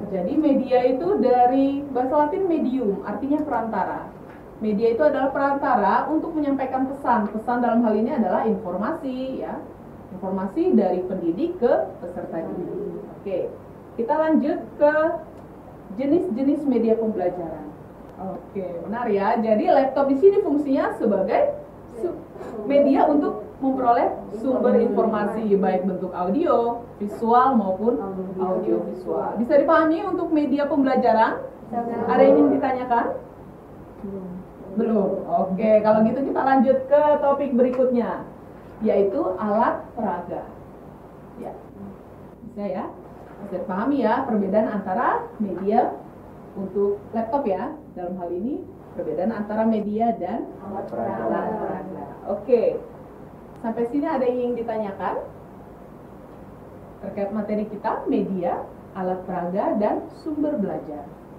jadi media itu dari bahasa Latin medium, artinya perantara. Media itu adalah perantara untuk menyampaikan pesan. Pesan dalam hal ini adalah informasi, ya. Informasi dari pendidik ke peserta didik. Oke, kita lanjut ke jenis-jenis media pembelajaran. Oke, benar ya. Jadi laptop di sini fungsinya sebagai media untuk memperoleh sumber informasi baik bentuk audio, visual maupun audio visual. Bisa dipahami untuk media pembelajaran? Ada yang ingin ditanyakan? Belum. Oke, kalau gitu kita lanjut ke topik berikutnya, yaitu alat peraga. Ya, bisa ya? Bisa dipahami ya perbedaan antara media untuk laptop ya. Dalam hal ini perbedaan antara media dan alat peraga. Oke. Sampai sini ada yang ingin ditanyakan terkait materi kita, media, alat peraga, dan sumber belajar.